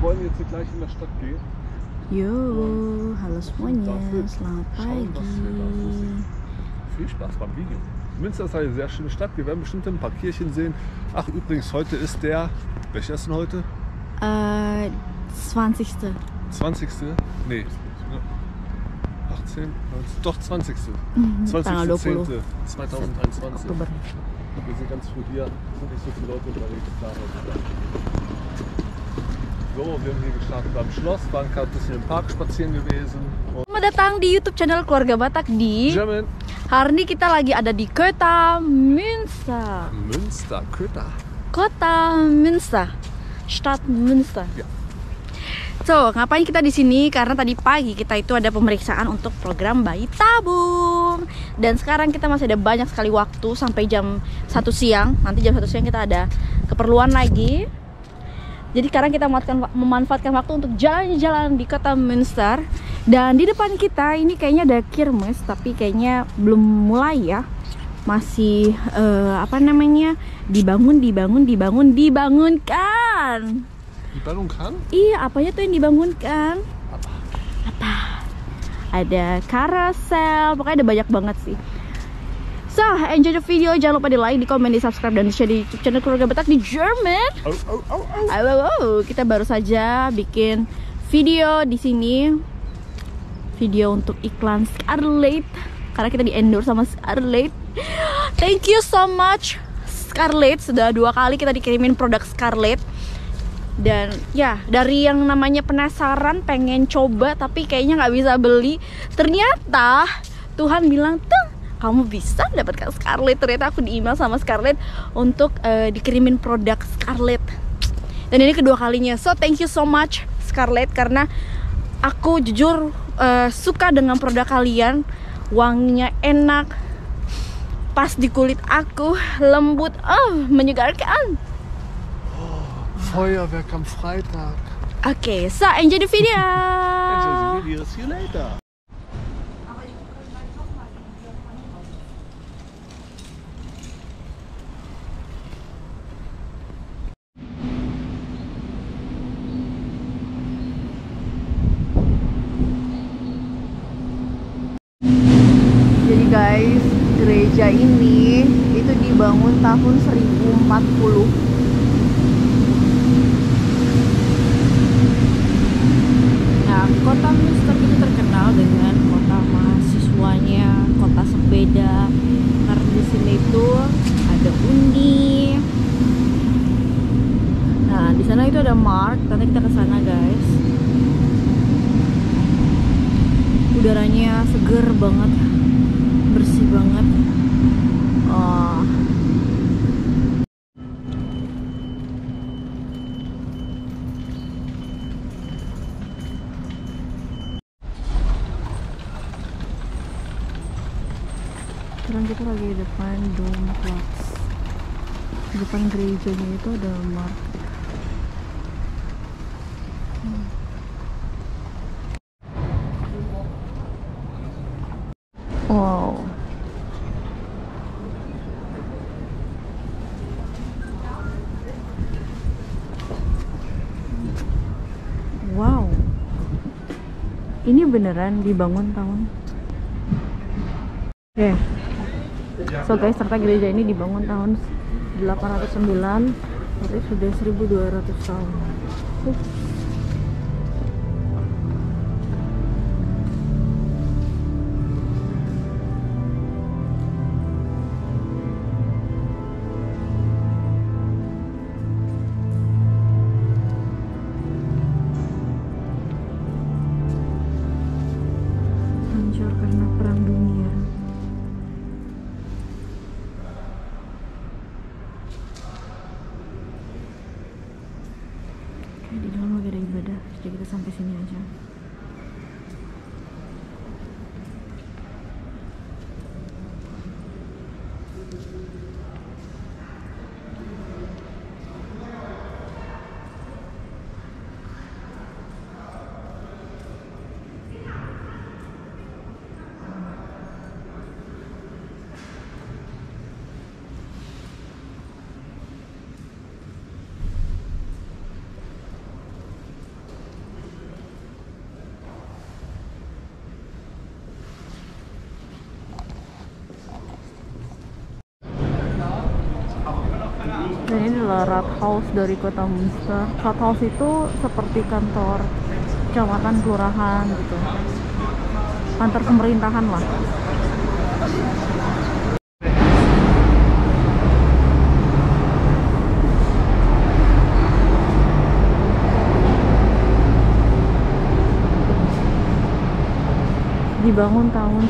wollen jetzt gleich in der Stadt gehen. Yo, halo semuanya, selamat pagi. Viel Spaß beim Video. Münster ist eine sehr schöne Stadt. Wir werden bestimmt ein paar Kirchen sehen. Ach, übrigens, heute ist der... Welcher ist denn heute? 20. 20. Nee. 18? 19, doch, 20. 20.10.2021. Oktober. Wir sind ganz früh hier. Es sind nicht so viele Leute unterwegs. So, wir haben hier gestartet beim Schloss, waren gerade ein bisschen im Park spazieren gewesen. Selamat datang di YouTube channel Keluarga Batak di German. Hari ini kita lagi ada di kota Münster. Münster, Kötha. Kota Münster. Stadt Münster. Ya. So, ngapain kita di sini? Karena tadi pagi kita itu ada pemeriksaan untuk program bayi tabung. Dan sekarang kita masih ada banyak sekali waktu sampai jam 1 siang. Nanti jam 1 siang kita ada keperluan lagi. Jadi sekarang kita memanfaatkan waktu untuk jalan-jalan di kota Münster. Dan di depan kita ini kayaknya ada kirmes, tapi kayaknya belum mulai ya. Masih dibangunkan. Dibangunkan? Iya, apanya tuh yang dibangunkan? Apa? Ada carousel, pokoknya ada banyak banget sih. So, enjoy the video, jangan lupa di like, di komen, di subscribe, dan di share di YouTube channel Keluarga Batak di German. Kita baru saja bikin video di sini, video untuk iklan Scarlett, karena kita di endorse sama Scarlett. Thank you so much Scarlett, sudah 2 kali kita dikirimin produk Scarlett. Dan ya, dari yang namanya penasaran, pengen coba, tapi kayaknya nggak bisa beli, ternyata Tuhan bilang tuh kamu bisa mendapatkan Scarlett. Ternyata aku di email sama Scarlett untuk dikirimin produk Scarlett. Dan ini kedua kalinya. So thank you so much Scarlett, karena aku jujur suka dengan produk kalian. Wanginya enak, pas di kulit aku, lembut, menyegarkan. Feuerwerk am Freitag. Oke, so enjoy the video. Enjoy the video. See you later. Jadi guys, gereja ini itu dibangun tahun 1040. Nah, kota Münster itu terkenal dengan kota mahasiswanya, kota sepeda. Karena di sini itu ada undi. Nah, di sana itu ada Mark. Nanti kita ke sana guys. Udaranya seger banget, bersih banget. Sekarang kita lagi di depan Domplatz. Di depan gerejanya itu ada market. Wow. Wow. Ini beneran dibangun tahun. Oke. So guys, ternyata gereja ini dibangun tahun 809. Berarti sudah 1200 tahun. Hancur karena perang dunia. Di dalam lagi ada ibadah, jadi kita sampai sini aja. Dan ini adalah Rathaus dari kota Münster. Rathaus itu seperti kantor kecamatan, kelurahan gitu, kantor pemerintahan lah. Dibangun tahun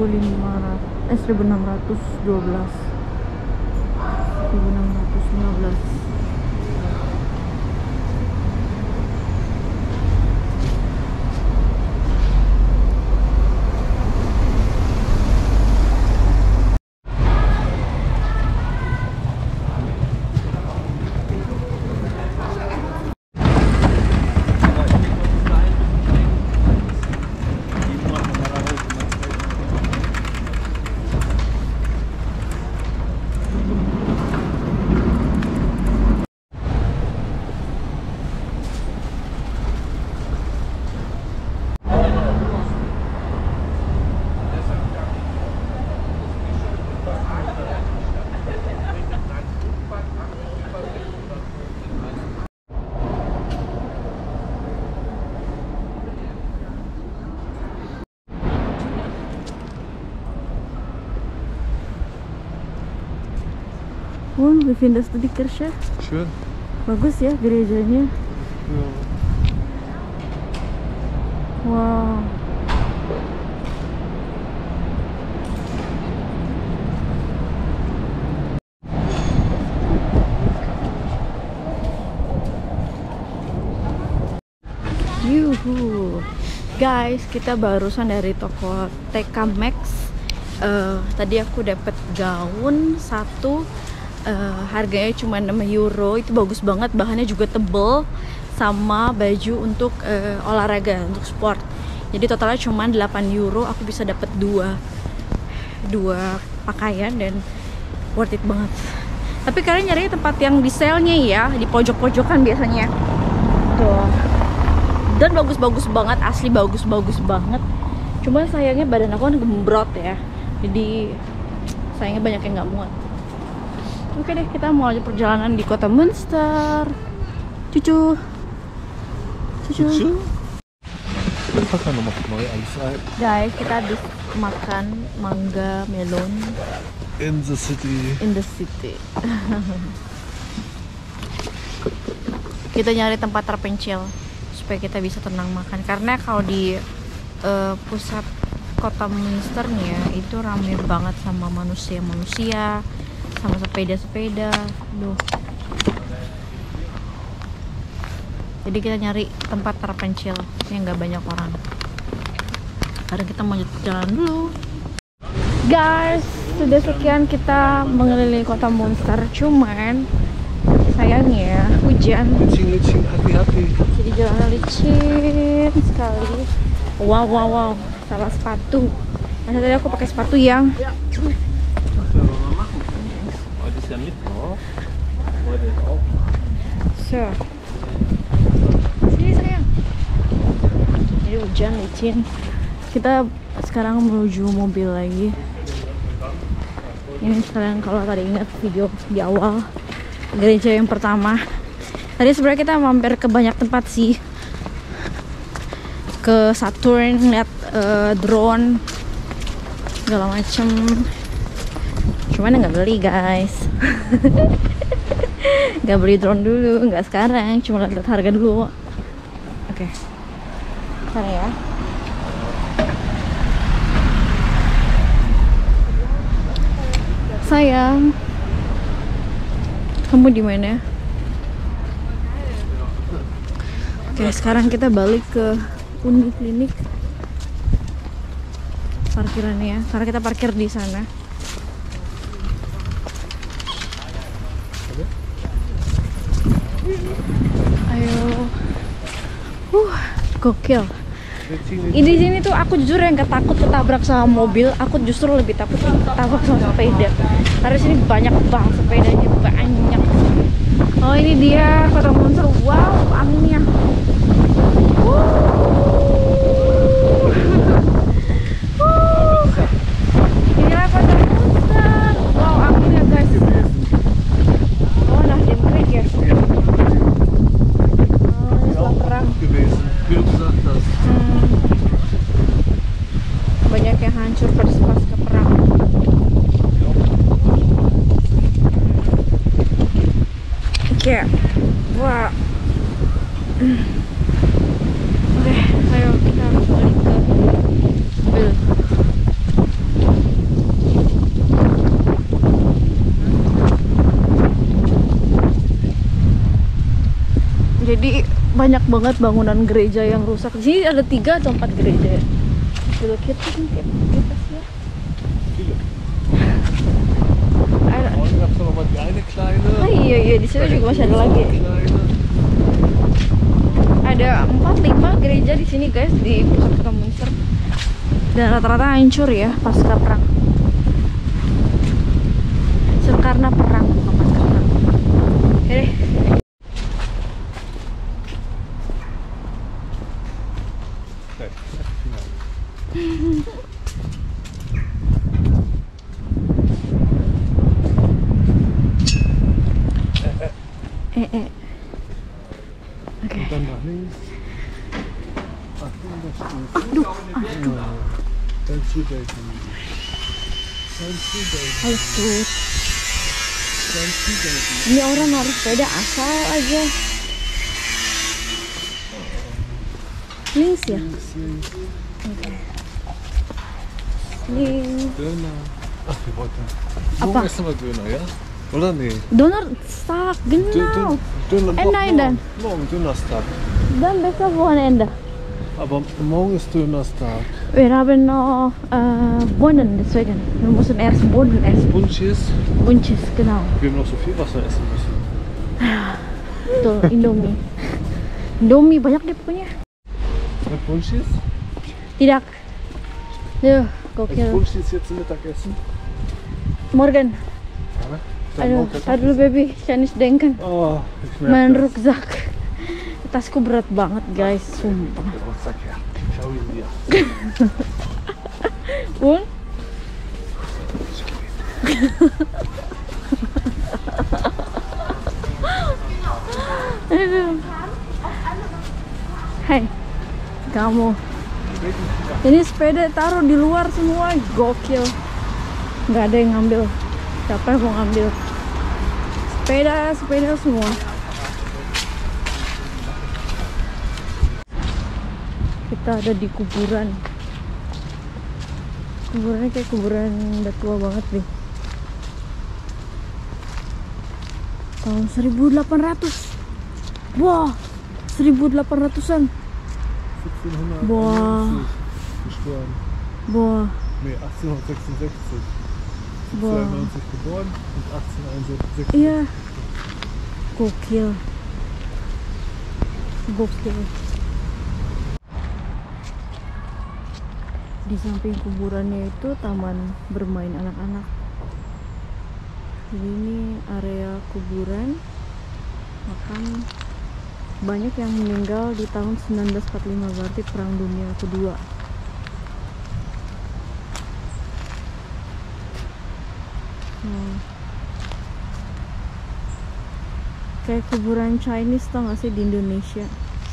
1612. Wie findest du die Kirche? Schön. Bagus ya gerejanya. Ja. Wow. Yuhu. Guys, kita barusan dari toko TK Maxx. Tadi aku dapat gaun satu. Harganya cuma 6 euro. Itu bagus banget, bahannya juga tebel, sama baju untuk olahraga, untuk sport. Jadi totalnya cuma 8 euro. Aku bisa dapat dua pakaian dan worth it banget. Tapi kalian nyari tempat yang di sale-nya ya, di pojok-pojokan biasanya tuh. Dan bagus-bagus banget, asli bagus-bagus banget. Cuma sayangnya badan aku kan gembrot ya, jadi sayangnya banyak yang nggak muat. Oke deh, kita mau lanjut perjalanan di kota Münster. Cucu. Guys, kita habis makan mangga melon In the city. Kita nyari tempat terpencil supaya kita bisa tenang makan. Karena kalau di pusat kota Münster nih ya, itu rame banget sama manusia, sama sepeda-sepeda. Duh. Jadi kita nyari tempat terpencil yang nggak banyak orang. Sekarang kita mau jalan dulu. Guys, sudah sekian kita mengelilingi kota Münster. Cuman sayangnya hujan. Licin, hati-hati. Jadi jalannya licin sekali. Wow. Salah sepatu. Nah, tadi aku pakai sepatu yang sini sayang. Jadi hujan, licin. Kita sekarang menuju mobil lagi. Ini sekarang, kalau tadi ingat video di awal, gereja yang pertama. Tadi sebenarnya kita mampir ke banyak tempat sih. Ke Saturn, lihat drone segala macem. Cuman nggak beli guys. Nggak beli drone dulu, nggak sekarang, cuma lihat harga dulu. Oke. Sana ya. Sayang, kamu di mana? Oke, sekarang kita balik ke Uniklinik parkirannya ya, karena kita parkir di sana. Ayo, gokil. Di sini tuh aku jujur yang gak takut ketabrak sama mobil, aku justru lebih takut ketabrak sama sepeda. Karena sini banyak banget sepedanya, banyak. Oh, ini dia kota Münster. Wow, anginnya. Inilah kota Münster. Wow, anginnya guys. Oh, nah kayak wah. Oke, ayo kita balik ke mobil. Jadi banyak banget bangunan gereja yang rusak. Di sini ada 3 atau 4 gereja. Dulu kita sih ya. Oh iya, di sini juga masih ada lagi. Ada 4-5 gereja di sini guys, di pusat kota Münster. Dan rata-rata hancur ya pasca perang. Karena perang, bukan pasca perang. Oke deh. Oke. Ini orang narik sepeda asal aja. Links ya? Okay. Links. Döner. Ach, wir wollten. Apa? Morgen essen wir Döner, ja? Oder nee? Donnerstag, genau. Döner, morgen Donnerstag. Dann besser Wochenende. Aber morgen ist Donnerstag. Wir haben noch Bohnen, deswegen. Wir müssen erst Bohnen essen. Bunches. Bunches, genau. Wir haben noch so viel Wasser essen müssen. Tuh, Indomie. Indomie banyak deh pokoknya. Mit Bunches? Tidak. Duh, Ist gokil. Bunches jetzt zum Mittagessen? Morgen. Ja, Aduh, tar dulu baby, Chinese denken. Oh, ich Main merke das. ruksak. Tasku berat banget guys, sumpah. Der Rucksack, ja. Schau ihn dir. Und? Hai, kamu. Ini sepeda taruh di luar semua, gokil. Nggak ada yang ngambil. Siapa yang mau ngambil? Sepeda semua. Kita ada di kuburan. Kuburannya kayak kuburan udah tua banget deh. Tahun 1800. Wah, 1800-an. 1791 Boah. gestorben. Boah, Nee, 1866. boah. 92 geboren und 1861. Iya. Gokil. Gokil. Di samping kuburannya itu taman bermain anak-anak. Jadi ini area kuburan. Makam banyak yang meninggal di tahun 1945, berarti Perang Dunia Kedua. Kayak kuburan Chinese tau gak sih di Indonesia?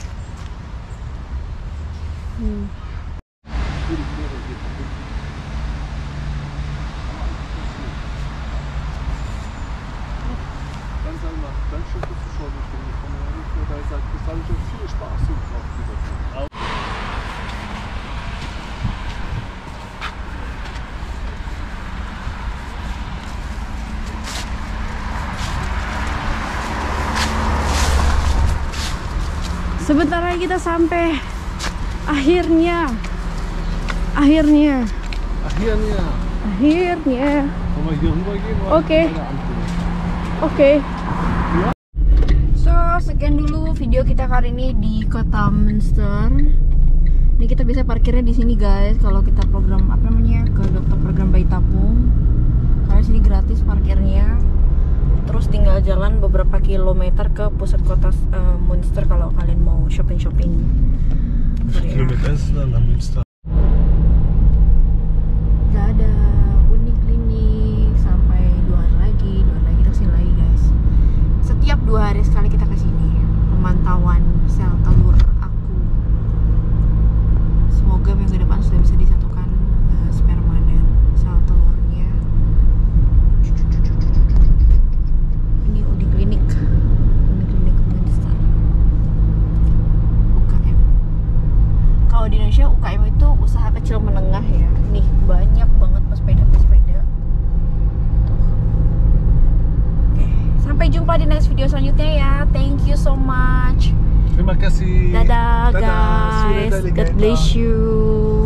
Ganz einmal, ganz schön bist du schon nicht gekommen. Da sagt, das habe ich schon viel Spaß drauf. Sebentar lagi kita sampai. Akhirnya. Akhirnya. Akhirnya. Wollen wir hier rüber gehen? Oke. Oke. So, sekian dulu video kita kali ini di kota Münster. Ini kita bisa parkirnya di sini guys. Kalau kita program apa namanya ke dokter program bayi tabung, karena sini gratis parkirnya. Terus tinggal jalan beberapa kilometer ke pusat kota Münster kalau kalian mau shopping-shopping. Wie viele Kilometer ist es dann nach Münster? Gak ada klinik sampai 2 hari lagi kita kesini lagi guys. Setiap 2 hari sekali kita kesini pemantauan sel telur aku. Semoga minggu depan sudah bisa disatukan sperma dan sel telurnya. Ini udah klinik. sampai jumpa di next video selanjutnya ya. Thank you so much. Terima kasih. Dadah, Dadah. See you guys. later, God alligator. bless you.